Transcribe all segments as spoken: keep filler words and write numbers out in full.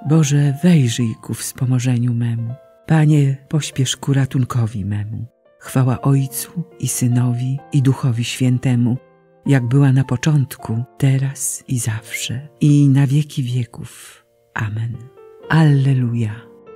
Boże, wejrzyj ku wspomożeniu memu. Panie, pośpiesz ku ratunkowi memu. Chwała Ojcu i Synowi i Duchowi Świętemu, jak była na początku, teraz i zawsze, i na wieki wieków. Amen. Alleluja.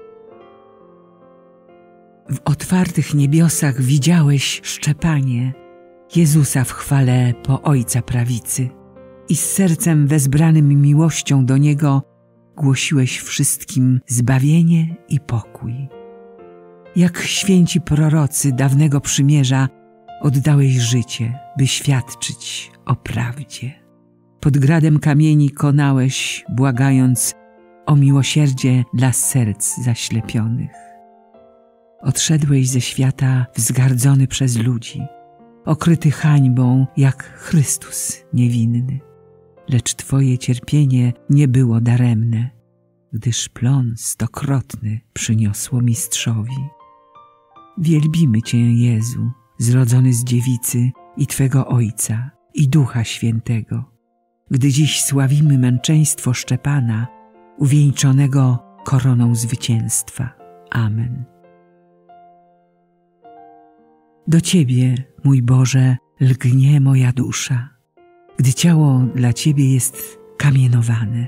W otwartych niebiosach widziałeś, Szczepanie, Jezusa w chwale po Ojca prawicy i z sercem wezbranym miłością do Niego głosiłeś wszystkim zbawienie i pokój. Jak święci prorocy dawnego przymierza oddałeś życie, by świadczyć o prawdzie. Pod gradem kamieni konałeś, błagając o miłosierdzie dla serc zaślepionych. Odszedłeś ze świata wzgardzony przez ludzi, okryty hańbą jak Chrystus niewinny. Lecz Twoje cierpienie nie było daremne, gdyż plon stokrotny przyniosło mistrzowi. Wielbimy Cię, Jezu, zrodzony z dziewicy i Twego Ojca i Ducha Świętego, gdy dziś sławimy męczeństwo Szczepana, uwieńczonego koroną zwycięstwa. Amen. Do Ciebie, mój Boże, lgnie moja dusza, gdy ciało dla Ciebie jest kamienowane.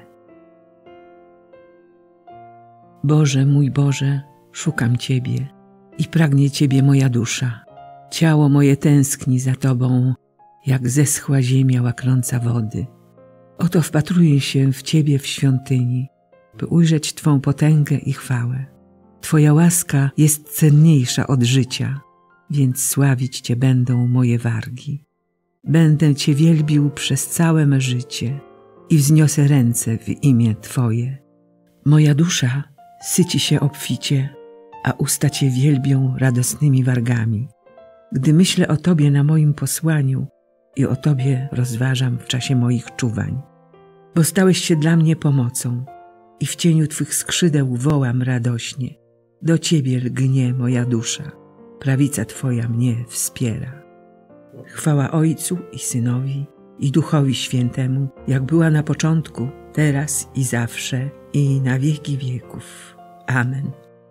Boże, mój Boże, szukam Ciebie i pragnie Ciebie moja dusza. Ciało moje tęskni za Tobą, jak zeschła ziemia łaknąca wody. Oto wpatruję się w Ciebie w świątyni, by ujrzeć Twą potęgę i chwałę. Twoja łaska jest cenniejsza od życia, więc sławić Cię będą moje wargi. Będę Cię wielbił przez całe me życie i wzniosę ręce w imię Twoje. Moja dusza syci się obficie, a usta Cię wielbią radosnymi wargami. Gdy myślę o Tobie na moim posłaniu i o Tobie rozważam w czasie moich czuwań. Bo stałeś się dla mnie pomocą i w cieniu Twych skrzydeł wołam radośnie. Do Ciebie lgnie moja dusza, prawica Twoja mnie wspiera. Chwała Ojcu i Synowi i Duchowi Świętemu, jak była na początku, teraz i zawsze, i na wieki wieków. Amen.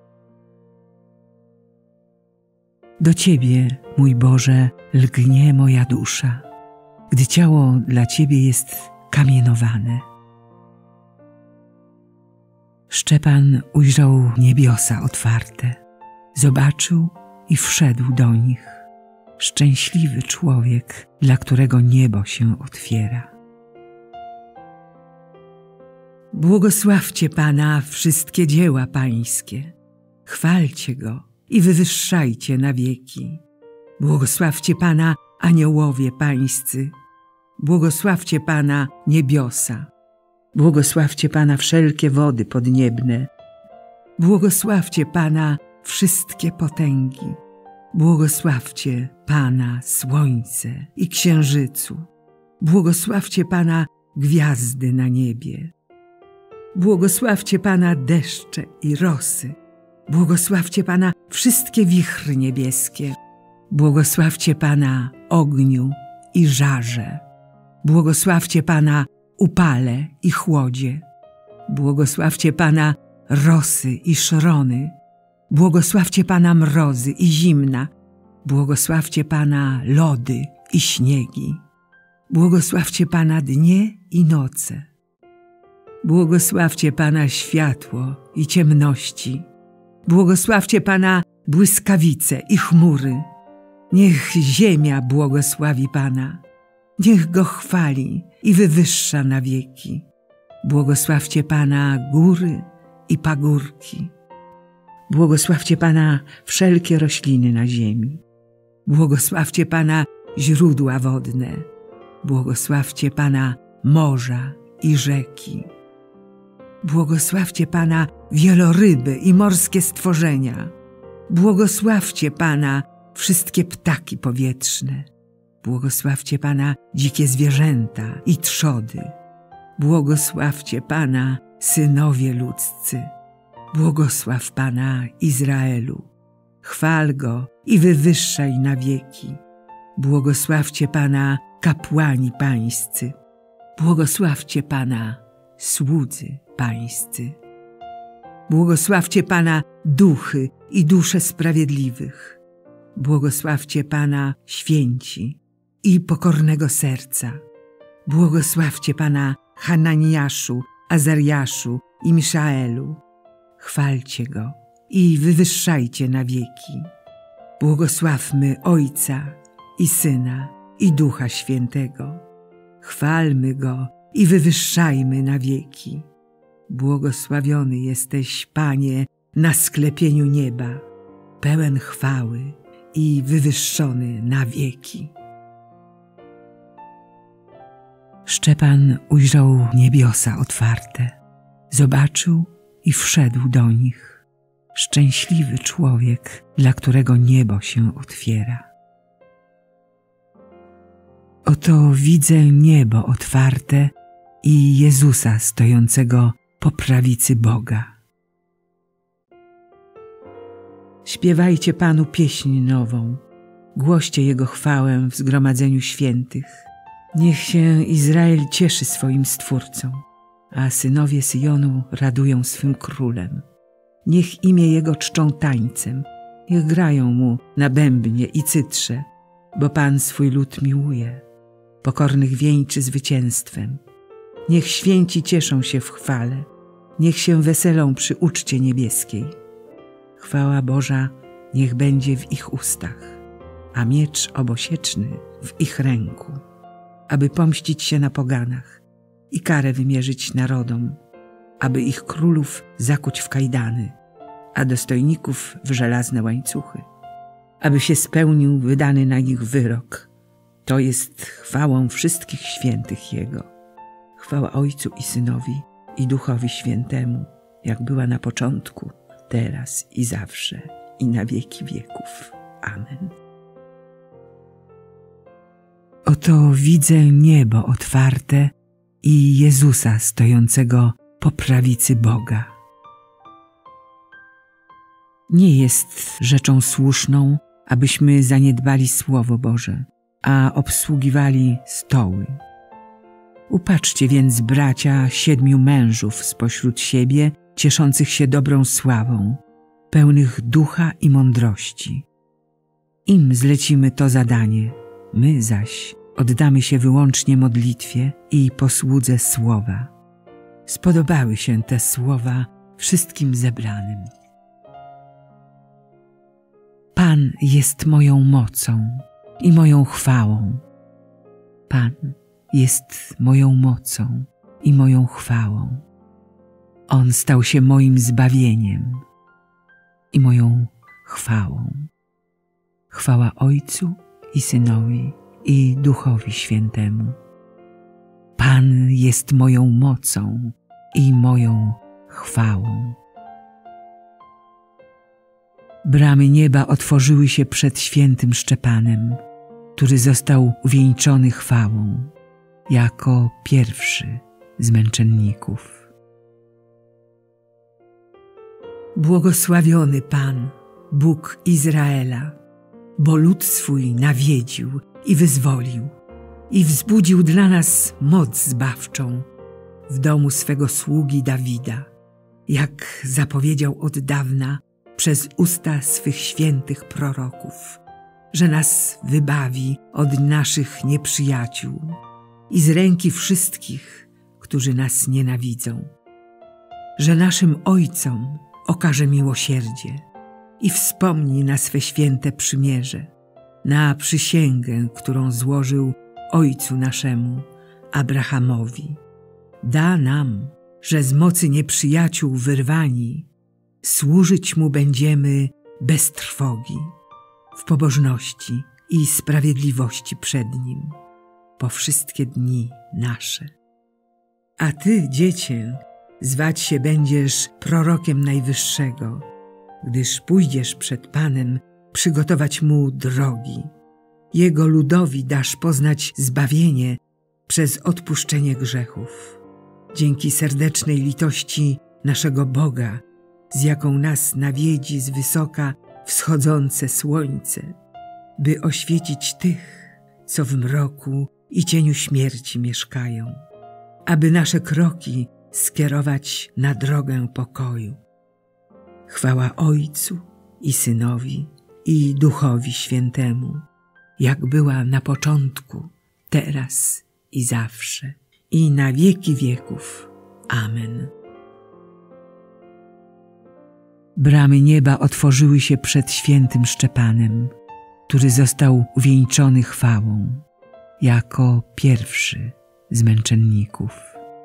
Do Ciebie, mój Boże, lgnie moja dusza, gdy ciało dla Ciebie jest kamienowane. Szczepan ujrzał niebiosa otwarte, zobaczył i wszedł do nich. Szczęśliwy człowiek, dla którego niebo się otwiera. Błogosławcie Pana wszystkie dzieła Pańskie, chwalcie Go i wywyższajcie na wieki. Błogosławcie Pana aniołowie Pańscy, błogosławcie Pana niebiosa, błogosławcie Pana wszelkie wody podniebne, błogosławcie Pana wszystkie potęgi, błogosławcie Pana słońce i księżycu, błogosławcie Pana gwiazdy na niebie, błogosławcie Pana deszcze i rosy, błogosławcie Pana wszystkie wichry niebieskie, błogosławcie Pana ogniu i żarze, błogosławcie Pana upale i chłodzie, błogosławcie Pana rosy i szrony, błogosławcie Pana mrozy i zimna, błogosławcie Pana lody i śniegi, błogosławcie Pana dnie i noce, błogosławcie Pana światło i ciemności, błogosławcie Pana błyskawice i chmury. Niech ziemia błogosławi Pana, niech Go chwali i wywyższa na wieki. Błogosławcie Pana góry i pagórki. Błogosławcie Pana wszelkie rośliny na ziemi. Błogosławcie Pana źródła wodne. Błogosławcie Pana morza i rzeki. Błogosławcie Pana wieloryby i morskie stworzenia. Błogosławcie Pana wszystkie ptaki powietrzne. Błogosławcie Pana dzikie zwierzęta i trzody. Błogosławcie Pana synowie ludzcy. Błogosław Pana Izraelu. Chwal Go i wywyższaj na wieki. Błogosławcie Pana kapłani pańscy. Błogosławcie Pana słudzy pańscy. Błogosławcie Pana duchy i dusze sprawiedliwych. Błogosławcie Pana święci i pokornego serca. Błogosławcie Pana Hananiaszu, Azariaszu i Miszaelu. Chwalcie Go i wywyższajcie na wieki. Błogosławmy Ojca i Syna i Ducha Świętego. Chwalmy Go i wywyższajmy na wieki. Błogosławiony jesteś, Panie, na sklepieniu nieba, pełen chwały i wywyższony na wieki. Szczepan ujrzał niebiosa otwarte, zobaczył i wszedł do nich. Szczęśliwy człowiek, dla którego niebo się otwiera. Oto widzę niebo otwarte i Jezusa stojącego po prawicy Boga. Śpiewajcie Panu pieśń nową, głoście Jego chwałę w zgromadzeniu świętych. Niech się Izrael cieszy swoim Stwórcą, a synowie Syjonu radują swym Królem. Niech imię Jego czczą tańcem, niech grają Mu na bębnie i cytrze, bo Pan swój lud miłuje, pokornych wieńczy zwycięstwem. Niech święci cieszą się w chwale, niech się weselą przy uczcie niebieskiej. Chwała Boża niech będzie w ich ustach, a miecz obosieczny w ich ręku, aby pomścić się na poganach i karę wymierzyć narodom, aby ich królów zakuć w kajdany, a dostojników w żelazne łańcuchy, aby się spełnił wydany na nich wyrok. To jest chwałą wszystkich świętych Jego. Chwała Ojcu i Synowi i Duchowi Świętemu, jak była na początku, teraz i zawsze, i na wieki wieków. Amen. Oto widzę niebo otwarte i Jezusa stojącego po prawicy Boga. Nie jest rzeczą słuszną, abyśmy zaniedbali Słowo Boże, a obsługiwali stoły. Upatrzcie więc, bracia, siedmiu mężów spośród siebie, cieszących się dobrą sławą, pełnych ducha i mądrości. Im zlecimy to zadanie, my zaś oddamy się wyłącznie modlitwie i posłudze słowa. Spodobały się te słowa wszystkim zebranym. Pan jest moją mocą i moją chwałą. Pan jest moją mocą i moją chwałą. On stał się moim zbawieniem i moją chwałą. Chwała Ojcu i Synowi i Duchowi Świętemu. Pan jest moją mocą i moją chwałą. Bramy nieba otworzyły się przed świętym Szczepanem, który został uwieńczony chwałą jako pierwszy z męczenników. Błogosławiony Pan, Bóg Izraela, bo lud swój nawiedził i wyzwolił i wzbudził dla nas moc zbawczą w domu swego sługi Dawida, jak zapowiedział od dawna przez usta swych świętych proroków, że nas wybawi od naszych nieprzyjaciół i z ręki wszystkich, którzy nas nienawidzą, że naszym ojcom okaże miłosierdzie i wspomni na swe święte przymierze, na przysięgę, którą złożył ojcu naszemu, Abrahamowi. Da nam, że z mocy nieprzyjaciół wyrwani, służyć Mu będziemy bez trwogi, w pobożności i sprawiedliwości przed Nim, po wszystkie dni nasze. A Ty, dziecię, zwać się będziesz prorokiem Najwyższego, gdyż pójdziesz przed Panem przygotować Mu drogi. Jego ludowi dasz poznać zbawienie przez odpuszczenie grzechów. Dzięki serdecznej litości naszego Boga, z jaką nas nawiedzi z wysoka wschodzące słońce, by oświecić tych, co w mroku i cieniu śmierci mieszkają, aby nasze kroki skierować na drogę pokoju. Chwała Ojcu i Synowi, i Duchowi Świętemu, jak była na początku, teraz i zawsze, i na wieki wieków. Amen. Bramy nieba otworzyły się przed świętym Szczepanem, który został uwieńczony chwałą, jako pierwszy z męczenników.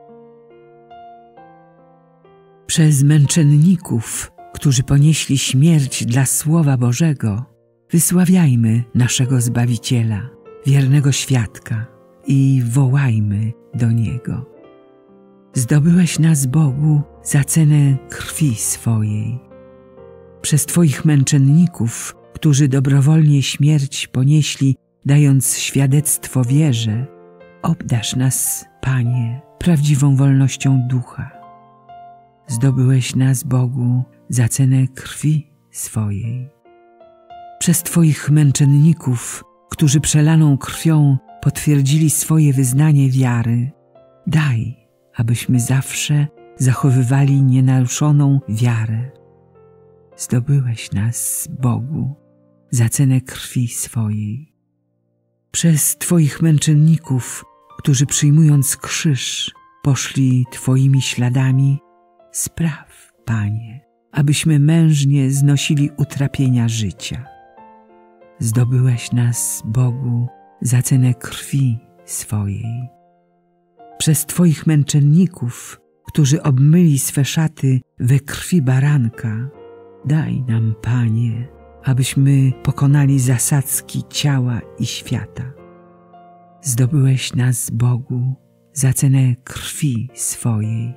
Przez męczenników, którzy ponieśli śmierć dla Słowa Bożego, wysławiajmy naszego Zbawiciela, wiernego świadka, i wołajmy do Niego. Zdobyłeś nas, Bogu, za cenę krwi swojej. Przez Twoich męczenników, którzy dobrowolnie śmierć ponieśli, dając świadectwo wierze, obdarz nas, Panie, prawdziwą wolnością ducha. Zdobyłeś nas, Bogu, za cenę krwi swojej. Przez Twoich męczenników, którzy przelaną krwią potwierdzili swoje wyznanie wiary, daj, abyśmy zawsze zachowywali nienaruszoną wiarę. Zdobyłeś nas, Bogu, za cenę krwi swojej. Przez Twoich męczenników, którzy przyjmując krzyż, poszli Twoimi śladami, spraw, Panie, abyśmy mężnie znosili utrapienia życia. Zdobyłeś nas, Bogu, za cenę krwi swojej. Przez Twoich męczenników, którzy obmyli swe szaty we krwi baranka, daj nam, Panie, abyśmy pokonali zasadzki ciała i świata. Zdobyłeś nas, Bogu, za cenę krwi swojej.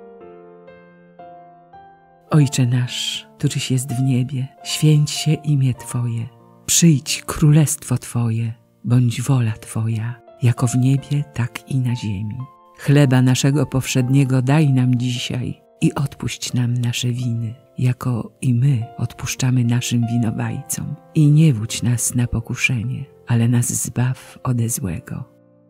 Ojcze nasz, któryś jest w niebie, święć się imię Twoje. Przyjdź królestwo Twoje, bądź wola Twoja, jako w niebie, tak i na ziemi. Chleba naszego powszedniego daj nam dzisiaj i odpuść nam nasze winy, jako i my odpuszczamy naszym winowajcom. I nie wódź nas na pokuszenie, ale nas zbaw ode złego.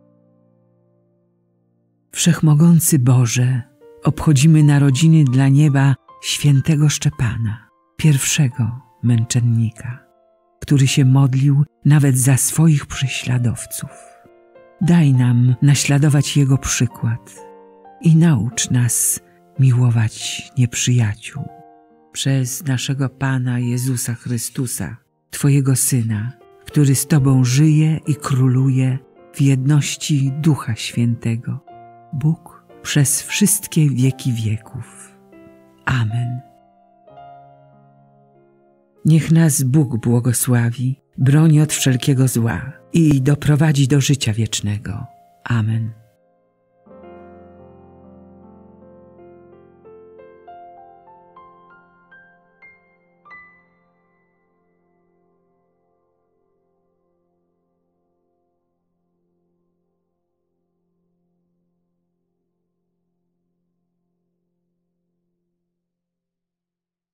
Wszechmogący Boże, obchodzimy narodziny dla nieba świętego Szczepana, pierwszego męczennika, który się modlił nawet za swoich prześladowców. Daj nam naśladować Jego przykład i naucz nas miłować nieprzyjaciół. Przez naszego Pana Jezusa Chrystusa, Twojego Syna, który z Tobą żyje i króluje w jedności Ducha Świętego, Bóg przez wszystkie wieki wieków. Amen. Niech nas Bóg błogosławi, broni od wszelkiego zła i doprowadzi do życia wiecznego. Amen.